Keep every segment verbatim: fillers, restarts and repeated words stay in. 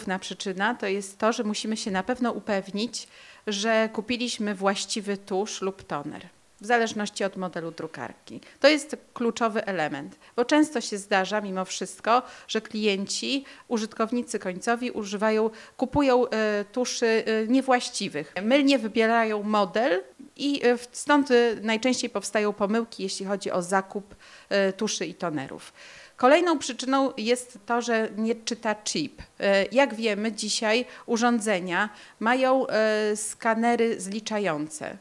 główna przyczyna to jest to, że musimy się na pewno upewnić, że kupiliśmy właściwy tusz lub toner, w zależności od modelu drukarki. To jest kluczowy element, bo często się zdarza mimo wszystko, że klienci, użytkownicy końcowi używają, kupują e, tuszy e, niewłaściwych. Mylnie wybierają model i e, stąd e, najczęściej powstają pomyłki, jeśli chodzi o zakup e, tuszy i tonerów. Kolejną przyczyną jest to, że nie czyta chip. Jak wiemy, dzisiaj urządzenia mają skanery zliczające,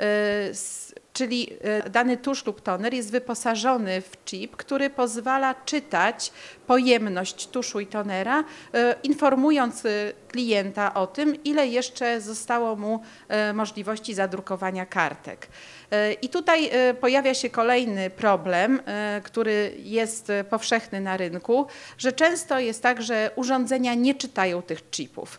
czyli dany tusz lub toner jest wyposażony w chip, który pozwala czytać pojemność tuszu i tonera, informując klienta o tym, ile jeszcze zostało mu możliwości zadrukowania kartek. I tutaj pojawia się kolejny problem, który jest powszechny na rynku, że często jest tak, że urządzenia nie czytają tych chipów.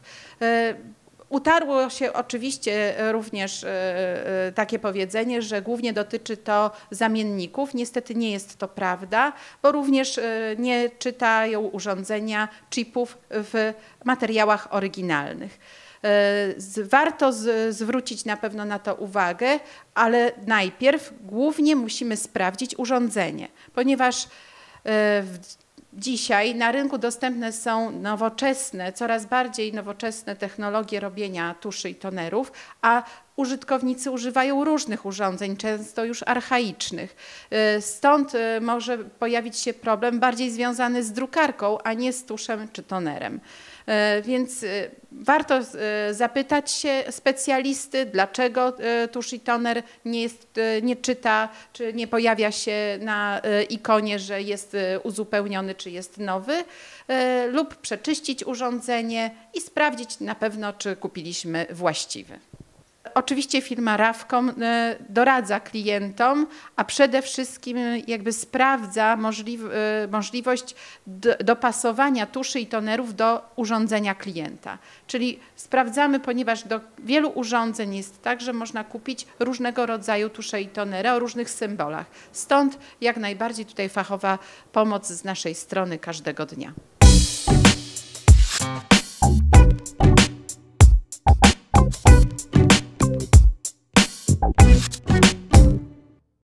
Utarło się oczywiście również takie powiedzenie, że głównie dotyczy to zamienników. Niestety nie jest to prawda, bo również nie czytają urządzenia chipów w materiałach oryginalnych. Warto z, zwrócić na pewno na to uwagę, ale najpierw głównie musimy sprawdzić urządzenie, ponieważ w Dzisiaj na rynku dostępne są nowoczesne, coraz bardziej nowoczesne technologie robienia tuszy i tonerów, a użytkownicy używają różnych urządzeń, często już archaicznych. Stąd może pojawić się problem bardziej związany z drukarką, a nie z tuszem czy tonerem. Więc warto zapytać się specjalisty, dlaczego tusz i toner nie, jest, nie czyta, czy nie pojawia się na ikonie, że jest uzupełniony, czy jest nowy, lub przeczyścić urządzenie i sprawdzić na pewno, czy kupiliśmy właściwy. Oczywiście firma Ravcom doradza klientom, a przede wszystkim jakby sprawdza możliw możliwość dopasowania tuszy i tonerów do urządzenia klienta. Czyli sprawdzamy, ponieważ do wielu urządzeń jest tak, że można kupić różnego rodzaju tusze i tonery o różnych symbolach. Stąd jak najbardziej tutaj fachowa pomoc z naszej strony każdego dnia.